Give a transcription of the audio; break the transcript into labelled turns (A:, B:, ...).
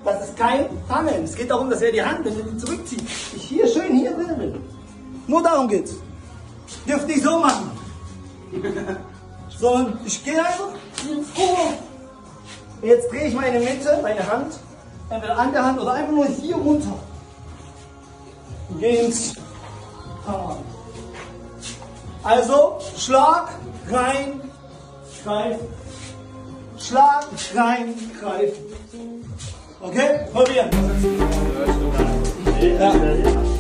A: Das ist kein Fangen. Es geht darum, dass er die Hand, wenn er die zurückzieht, ich hier schön hier drin bin. Nur darum geht's. Dürft nicht so machen. Sondern ich gehe einfach hoch. Jetzt drehe ich meine Mitte, meine Hand, entweder an der Hand oder einfach nur hier runter. Und gehe ins Hammer. Also Schlag, rein, greif. Schlag, rein, greif. Okay? Probieren. Ja.